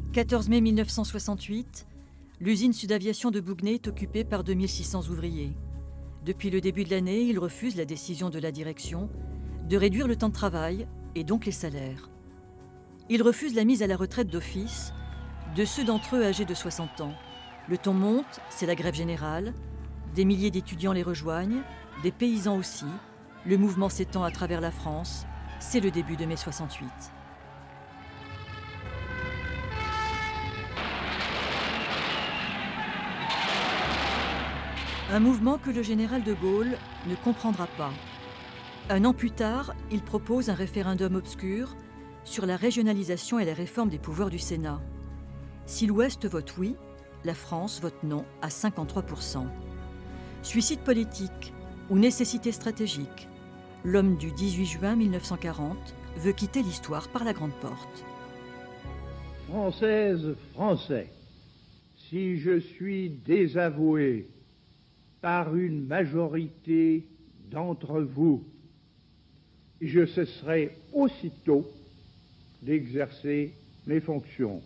14 mai 1968, l'usine Sudaviation de Bouguenais est occupée par 2600 ouvriers. Depuis le début de l'année, ils refusent la décision de la direction de réduire le temps de travail et donc les salaires. Ils refusent la mise à la retraite d'office de ceux d'entre eux âgés de 60 ans. Le ton monte, c'est la grève générale. Des milliers d'étudiants les rejoignent, des paysans aussi. Le mouvement s'étend à travers la France. C'est le début de mai 68. Un mouvement que le général de Gaulle ne comprendra pas. Un an plus tard, il propose un référendum obscur sur la régionalisation et la réforme des pouvoirs du Sénat. Si l'Ouest vote oui, la France vote non à 53%. Suicide politique ou nécessité stratégique, l'homme du 18 juin 1940 veut quitter l'histoire par la grande porte. Françaises, Français, si je suis désavoué par une majorité d'entre vous, je cesserai aussitôt d'exercer mes fonctions.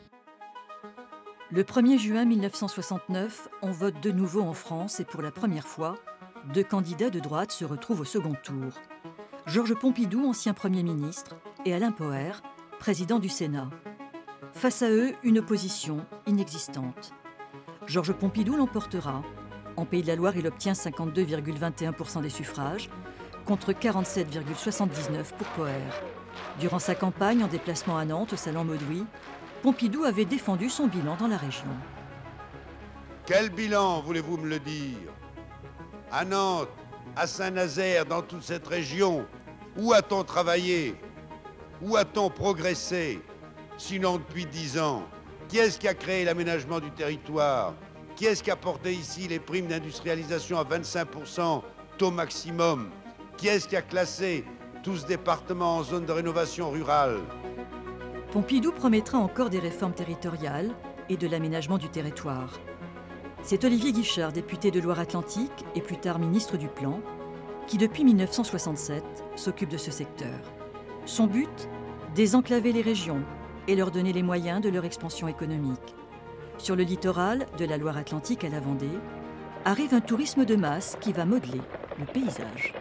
Le 1er juin 1969, on vote de nouveau en France et pour la première fois, deux candidats de droite se retrouvent au second tour. Georges Pompidou, ancien Premier ministre, et Alain Poher, président du Sénat. Face à eux, une opposition inexistante. Georges Pompidou l'emportera. En Pays de la Loire, il obtient 52,21% des suffrages, contre 47,79% pour Poher. Durant sa campagne en déplacement à Nantes, au Salon Maudoui, Pompidou avait défendu son bilan dans la région. Quel bilan, voulez-vous me le dire? À Nantes, à Saint-Nazaire, dans toute cette région, où a-t-on travaillé? Où a-t-on progressé? Sinon depuis 10 ans. Qui est-ce qui a créé l'aménagement du territoire? Qui est-ce qui a porté ici les primes d'industrialisation à 25%, taux maximum? Qui est-ce qui a classé tout ce département en zone de rénovation rurale? Pompidou promettra encore des réformes territoriales et de l'aménagement du territoire. C'est Olivier Guichard, député de Loire-Atlantique et plus tard ministre du Plan, qui depuis 1967 s'occupe de ce secteur. Son but, désenclaver les régions et leur donner les moyens de leur expansion économique. Sur le littoral, de la Loire-Atlantique à la Vendée, arrive un tourisme de masse qui va modeler le paysage.